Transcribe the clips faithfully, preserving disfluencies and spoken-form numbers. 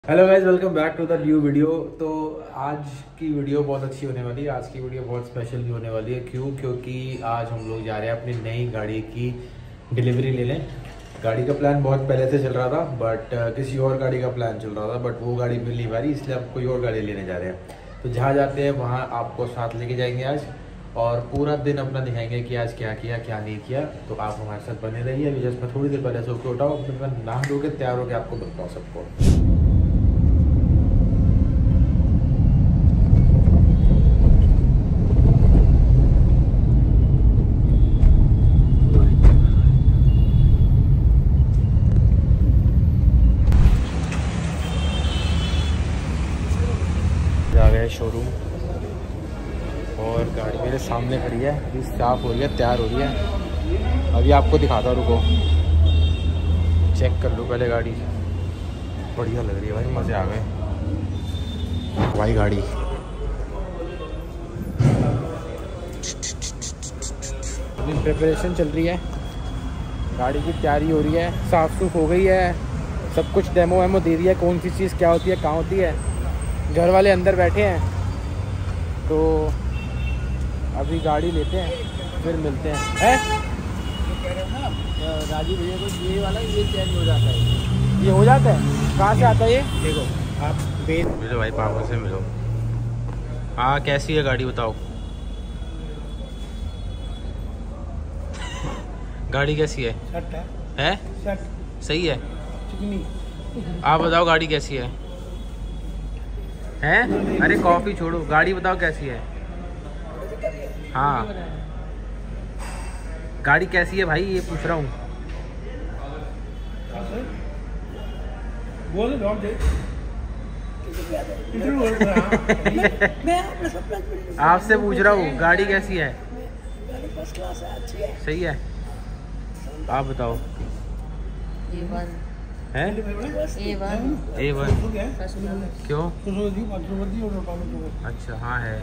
Hello guys, welcome back to the new video. तो आज की वीडियो बहुत अच्छी होने वाली है। आज की वीडियो बहुत स्पेशल भी होने वाली है। क्यों? क्योंकि आज हम लोग जा रहे हैं अपनी नई गाड़ी की डिलीवरी लेने। गाड़ी का प्लान बहुत पहले से चल रहा था, बट uh, किसी और गाड़ी का प्लान चल रहा था, बट वो गाड़ी मिल नहीं पा रही, इसलिए आप कोई और गाड़ी लेने जा रहे हैं। तो जहाँ जाते हैं वहाँ आपको साथ लेके जाएंगे आज, और पूरा दिन अपना दिखाएंगे कि आज क्या किया क्या नहीं किया। तो आप हमारे साथ बने रहिए। अभी जस्ट मैं थोड़ी देर पहले सो के उठाओ, फिर मैं नहा धो के तैयार होकर आपको बताऊँ सबको। जा गए शोरूम और गाड़ी मेरे सामने खड़ी है, अभी साफ हो रही है, तैयार हो रही है। अभी आपको दिखाता हूँ, रुको चेक कर लो पहले गाड़ी। बढ़िया लग रही है भाई, मज़े आ गए भाई। गाड़ी अभी प्रिपरेशन चल रही है, गाड़ी की तैयारी हो रही है, साफ सुफ हो गई है, सब कुछ डेमो वेमो दे दिया, कौन सी चीज़ क्या होती है कहाँ होती है। घर वाले अंदर बैठे हैं, तो अभी गाड़ी लेते हैं फिर मिलते हैं। है राजीव भैया को ये वाला ये चेंज हो जाता है, ये हो जाता है। कहाँ से आता है ये? देखो आप बेस मिलो भाई, पापा से मिलो। हाँ कैसी है गाड़ी बताओ। गाड़ी कैसी है? शर्ट है, है? शर्ट सही है। आप बताओ गाड़ी कैसी है? हैं? अरे कॉफी छोड़ो, गाड़ी बताओ कैसी है। हाँ गाड़ी कैसी है भाई, ये पूछ रहा हूँ। आपसे पूछ रहा हूँ गाड़ी कैसी है। सही है, आप बताओ। है ए वन ए वन क्यों? अच्छा हाँ है।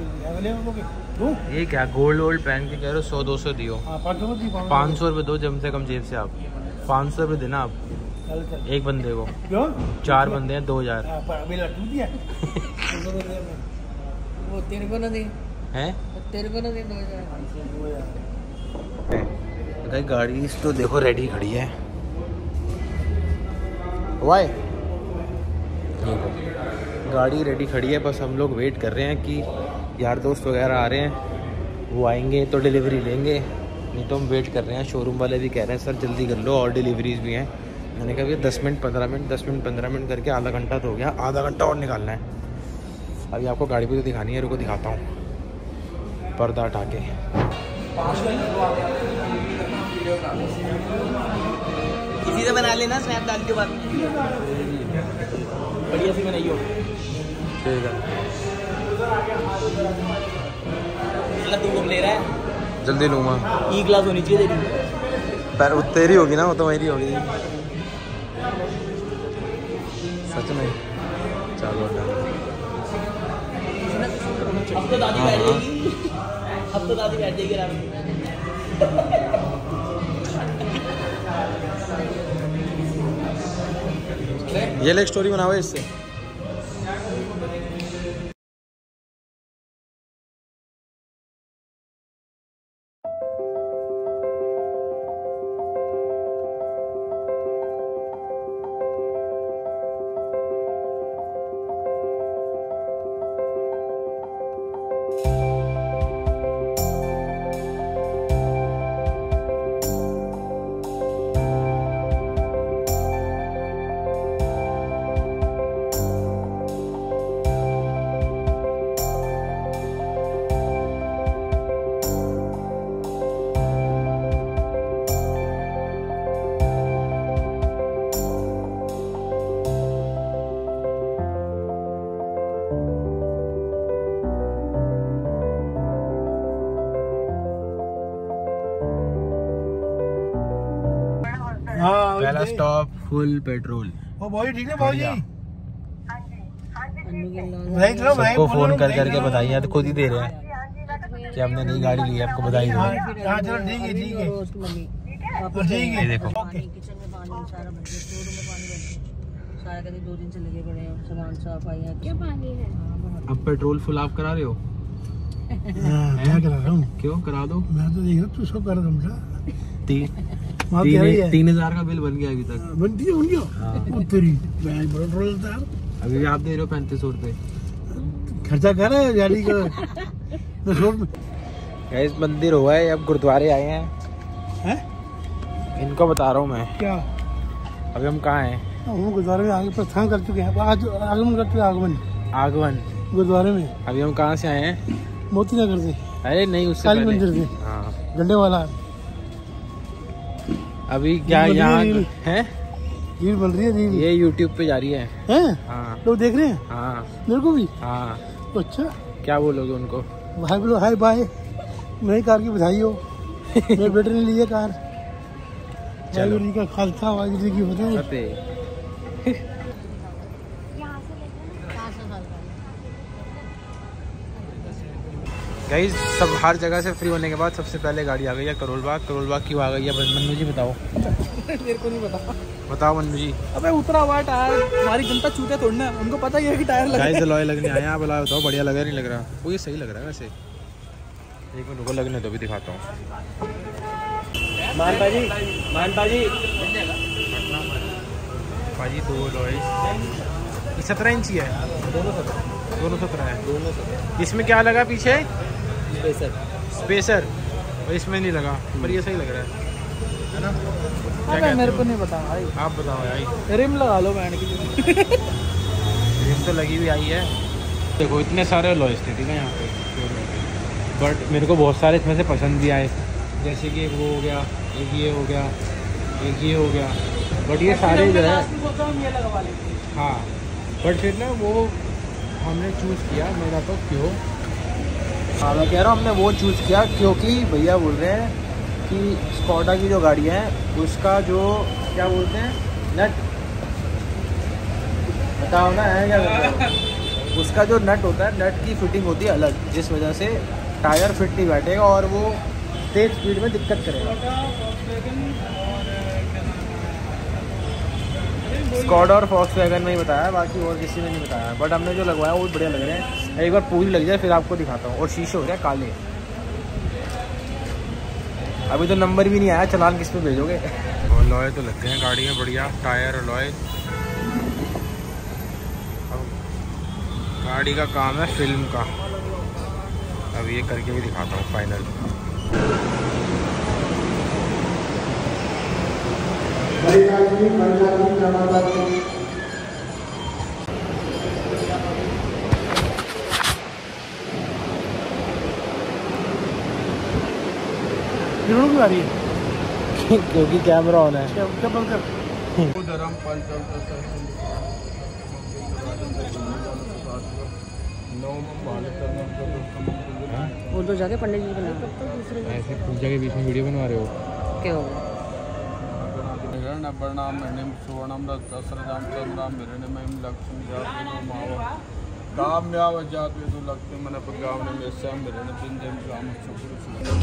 ये क्या गोल्ड वोल्ड पहन के कह रहे हो? सौ दो सौ दियो, पाँच सौ रुपये दो कम से कम जेब से। आप पाँच सौ रुपये देना आप एक बंदे को। चार बंदे हैं, दो हजार है। गाड़ी तो देखो रेडी खड़ी है। वाई गाड़ी रेडी खड़ी है, बस हम लोग वेट कर रहे हैं कि यार दोस्त वगैरह आ रहे हैं, वो आएंगे तो डिलीवरी लेंगे, नहीं तो हम वेट कर रहे हैं। शोरूम वाले भी कह रहे हैं सर जल्दी कर लो, और डिलीवरीज भी हैं। मैंने कहा भैया दस मिनट पंद्रह मिनट दस मिनट पंद्रह मिनट करके आधा घंटा तो हो गया, आधा घंटा और निकालना है। अभी आपको गाड़ी भी तो दिखानी है, रुको दिखाता हूँ पर्दा हटा के। इसी से बना लेना, स्नैप डाल के बाद बढ़िया सी बनाइयो। ठीक है, तू ले रहा है? जल्दी लूँगा। ई क्लास होनी चाहिए तेरी। पर वो तेरी होगी ना, वो तो मेरी होगी सच में। चलो अब तो दादी बैठ जाएगी, अब तो दादी बैठ जाएगी आराम से। ये ले स्टोरी बनाओ इससे। हाँ, पहला स्टॉप फुल पेट्रोल। वो बहुत ठीक है भाई। सबको फोन कर करके बधाइयाँ तो खुद ही दे रहे हैं कि हमने नई गाड़ी ली है, आपको बधाई दो। चलो ठीक है ठीक है। ठीक है, देखो किचन में पानी सारा भर गया, स्टोर में पानी भर गया, बताया कहते दो दिन से लगे पड़े हैं सामान साफ आई है क्या पानी है। अब पेट्रोल फुल आप करा रहे हो? मैं करा रहा हूँ। क्यों करा दो? मैं तो देख रहा हूँ तू सब कर दूँगा। तीन तीन तीन हजार का बिल बन गया अभी तक। बनती है उनकी तेरी पेट्रोल था। अभी आप दे रहे हो पैंतीस सौ रुपए खर्चा कर रहा है गाड़ी का। गाइस मंदिर हुआ है, अब गुरुद्वारे आए हैं। हैं? इनको बता रहा हूँ मैं। क्या? अभी हम कहाँ हैं? हम गुरुद्वारे में आगे प्रस्थान कर चुके हैं। आज आगमन कर चुके आगमन आगमन गुरुद्वारे में। अभी हम कहाँ से आए हैं? मोती नगर से। अरे नहीं, उससे काली पहले। मंदिर से। हाँ गड्ढे वाला। अभी क्या यहाँ है? रील बन रही है रील। ये यूट्यूब पे जा रही है। हैं? हाँ लोग देख रहे हैं? हाँ मेरे को भी। हाँ। अच्छा क्या बोलोगे उनको? भाई बोलो हाय बाय, मेरी कार की बधाई हो। मेरे बेटे ने ली है कार। चलो। वाहिगुरू जी का खालसा वाहिगुरू जी की फतेह। फतेह। गाइस सब हर जगह से फ्री होने के बाद सबसे पहले गाड़ी आ गई है करोल बाग। करोल बाग क्यों आ गई है मन्नू जी बताओ। मेरे को नहीं पता। बताओ मन्नू जी। अबे उतरा हुआ टायर हमारी जनता चूतिया तोड़ना है, उनको पता ही है कि टायर लगा गाइस अलॉय लगने आए हैं। आप अलॉय बताओ बढ़िया लग रहा नहीं लग रहा? वो ये सही लग रहा है वैसे। एक मिनट रुको लगने दो भी दिखाता हूँ। मान भाजी मान भाजी भाजी दो अलॉय ये सत्रह इंची है। दोनों सत्रह दोनों सत्रह है। दोनों सत्रह इसमें क्या लगा पीछे? Spacer spacer. और इसमें नहीं लगा पर ये सही लग रहा है है ना? अबे मेरे को नहीं पता भाई। आप बताओ भाई। रिम लगा लो बैंड की। रिम तो लगी हुई आई है। देखो इतने सारे लॉयस थे ठीक है यहाँ पे, बट मेरे को बहुत सारे इसमें से पसंद भी आए। जैसे कि एक वो हो गया, एक ये हो गया, एक ये हो गया, बट ये सारे जो है हाँ, बट फिर ना वो हमने चूज़ किया। मैं बताता हूँ क्यों। हाँ मैं कह रहा हूँ हमने वो चूज़ किया क्योंकि भैया बोल रहे हैं कि स्कॉडा की जो गाड़ी है उसका जो क्या बोलते हैं नट, बताओ ना है क्या करते हैं? उसका जो नट होता है नट की फिटिंग होती है अलग, जिस वजह से टायर फिट नहीं बैठेगा और वो तेज स्पीड में दिक्कत करेगा। स्कॉडा और वॉक्सवैगन में ही बताया, बाकी और किसी ने नहीं बताया। बट हमने जो लगवाया वो बढ़िया लग रहे हैं। एक बार पूरी लग जाए फिर आपको दिखाता हूँ। और शीशे हो रहे हैं काले। अभी तो नंबर भी नहीं आया, चलान किस पे भेजोगे? और लॉय तो लग गए हैं गाड़ी में बढ़िया, टायर और लॉय। गाड़ी का काम है फिल्म का। अब ये करके भी दिखाता हूँ फाइनल। क्यों आ रही है? क्योंकि कैमरा ऑन है। क्या क्या बंद कर? वो तो जाके पंडित जी बना ऐसे पूजा के बीच में वीडियो बनवा रहे हो क्या हो वर्णाम मणिम सुवर्णम रत्सरजाम चंद्राम हिरण्यमयम लक्ष्मी जातवेदो काम्याव जातवेदो लक्ष्मी मन पगावने मेस्याम हिरण्य पिंजम राम शुक्र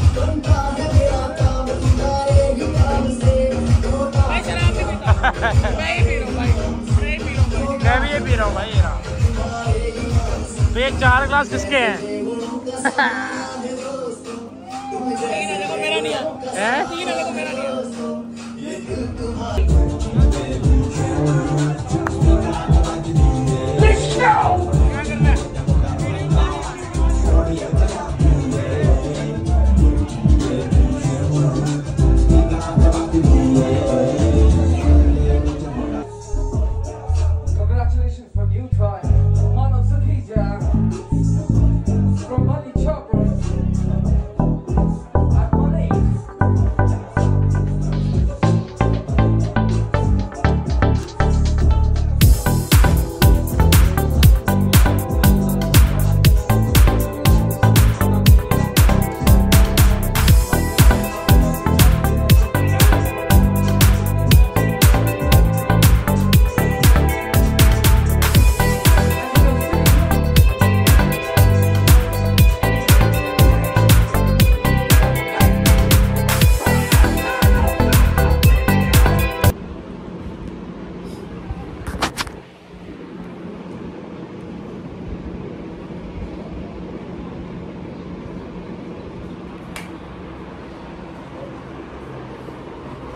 मैं भी ये पी रहा हूँ भाई। तो ये चार ग्लास किसके हैं? मेरा नहीं है हैं? तीन अलग मेरा नहीं है। Congratulations for new toy. Mano Sakija. From Money Chopper. At Money.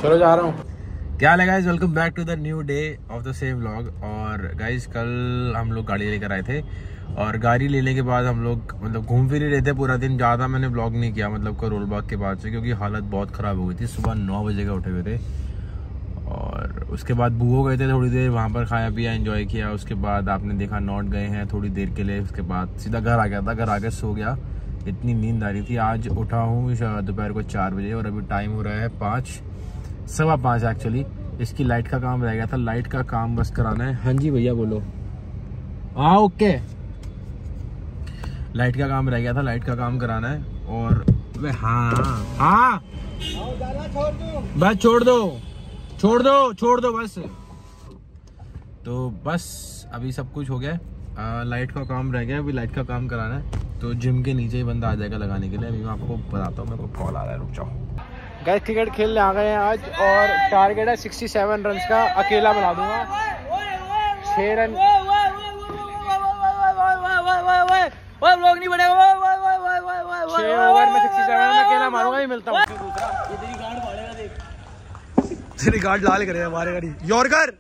चलो जा रहा हूँ। क्या हाल है guys, welcome back to the new day of the same vlog. और गाइज कल हम लोग गाड़ी लेकर आए थे और गाड़ी लेने के बाद हम लोग मतलब घूम फिर ही रहे थे पूरा दिन। ज़्यादा मैंने व्लॉग नहीं किया मतलब करोल बाग के बाद से, क्योंकि हालत बहुत ख़राब हो गई थी। सुबह नौ बजे का उठे हुए थे और उसके बाद बूहो गए थे थोड़ी देर, वहाँ पर खाया पिया एंजॉय किया। उसके बाद आपने देखा नॉट गए हैं थोड़ी देर के लिए, उसके बाद सीधा घर आ गया था। घर आके सो गया, इतनी नींद आ रही थी। आज उठा हूँ दोपहर को चार बजे और अभी टाइम हो रहा है पाँच सवा पाँच एक्चुअली। इसकी लाइट का काम रह गया था, लाइट का काम बस कराना है। हाँ जी भैया बोलो। हाँ ओके, लाइट का काम रह गया था, लाइट का काम कराना है। और हाँ हाँ बस छोड़ दो छोड़ दो छोड़ दो बस। तो बस अभी सब कुछ हो गया, आ, लाइट का काम रह गया, अभी लाइट का काम कराना है। तो जिम के नीचे ही बंदा आ जाएगा लगाने के लिए। अभी मैं आपको बताता हूँ, मेरे को कॉल आ रहा है, रुक जाओ। गाइस क्रिकेट खेलने आ गए हैं आज और टारगेट है सिक्सटी सेवन रन का। अकेला बना दूंगा छह रन। लोग नहीं बनेगा छह ओवर में सिक्सटी सेवन रन अकेला मारूंगा, ही मिलता हूँ। तेरी गार्ड लाल करे हमारे गाड़ी यॉर्कर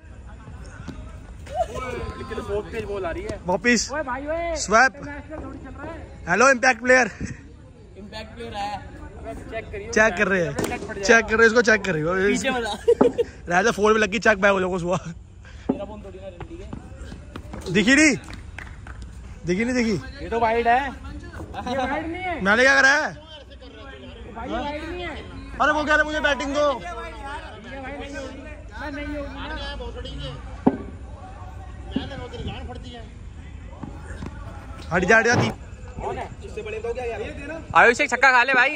बॉल आ रही है वापिस swap. Hello impact player, impact player है। चेक कर रहे हैं चेक कर रहे हैं इसको चेक कर रही हो। राजा फोन में लगी चेक बैक हो लोगों सुबह। दिखी नहीं दिखी नहीं दिखी। ये तो वाइड है, ये वाइड नहीं है। मैंने क्या करा है भाई, वाइड नहीं है। अरे वो कह रहे मुझे बैटिंग दो। हट जा हट जाती। आयुष एक छक्का खा ले भाई।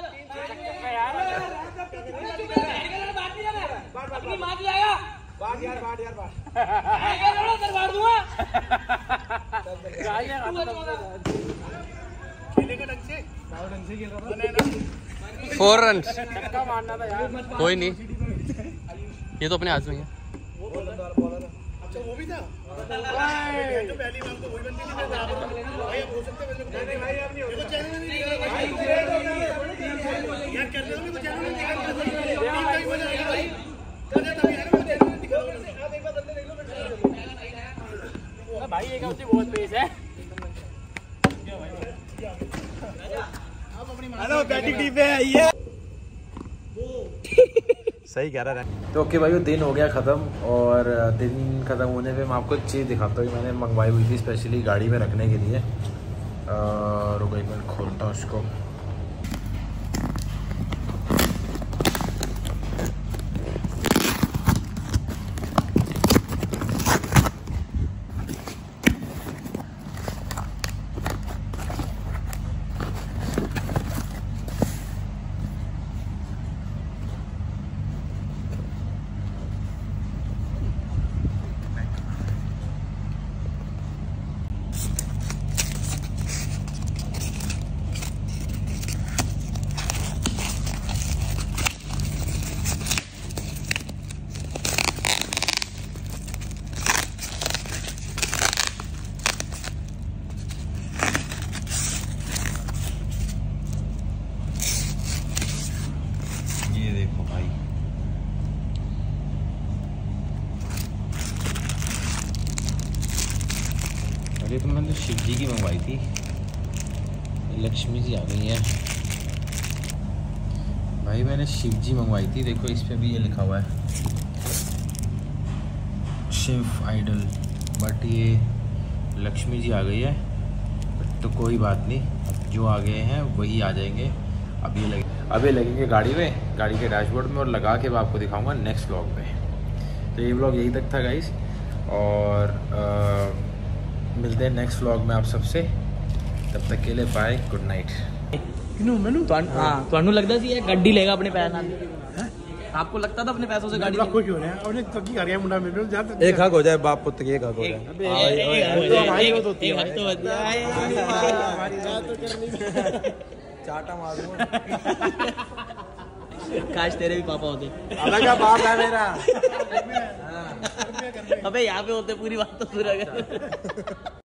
फोर रन कोई नहीं, ये तो अपने हाथ में है। वो भी था जो पहली बार तो वही बंदी नहीं था भाई। अब हो सकते हैं नहीं भाई, अब नहीं होगा चैनल नहीं यार कर रहे हो कि चैनल में दिखा कई वजह है भाई। कर दे तभी है ना, चैनल में दिखा। आप एक बार बंदे देख लो भाई, एक उसकी बहुत पेस है। हेलो बैटिंग टीम पे आई है। सही कह रहा है। तो ओके भाई, दिन हो गया ख़त्म और दिन ख़त्म होने पे मैं आपको चीज़ दिखाता हूँ। मैंने मंगवाई हुई थी स्पेशली गाड़ी में रखने के लिए। रुको एक मिनट खोलता हूँ उसको। ये तो मैंने शिव जी की मंगवाई थी, लक्ष्मी जी आ गई है भाई। मैंने शिव जी मंगवाई थी, देखो इस पे भी ये लिखा हुआ है शिव आइडल, बट ये लक्ष्मी जी आ गई है। तो कोई बात नहीं, जो आ गए हैं वही आ जाएंगे। अब ये लगे अब ये लगेंगे गाड़ी में, गाड़ी के डैशबोर्ड में, और लगा के मैं आपको दिखाऊंगा नेक्स्ट व्लॉग में। तो ये व्लॉग यही तक था गाइस, और आ, मिलते हैं नेक्स्ट व्लॉग में आप सबसे। तब तक के लिए बाय, गुड नाइट। ਤੁਹਾਨੂੰ ਲੱਗਦਾ ਸੀ ਇਹ ਗੱਡੀ लेगा अपने पैर ਨਾਲ? आपको लगता था अपने पैसों से गाड़ी खुश हो रहे हैं, उन्हें तब्की कर रहे हैं मुंडा में। एक हक हो जाए बाप पुत्र की, एक हक हो जाए। चाटा मार दूंगा। काश तेरे भी पापा होते। अलग बाप है मेरा। अबे यहाँ पे होते पूरी बात तो पूरा कर।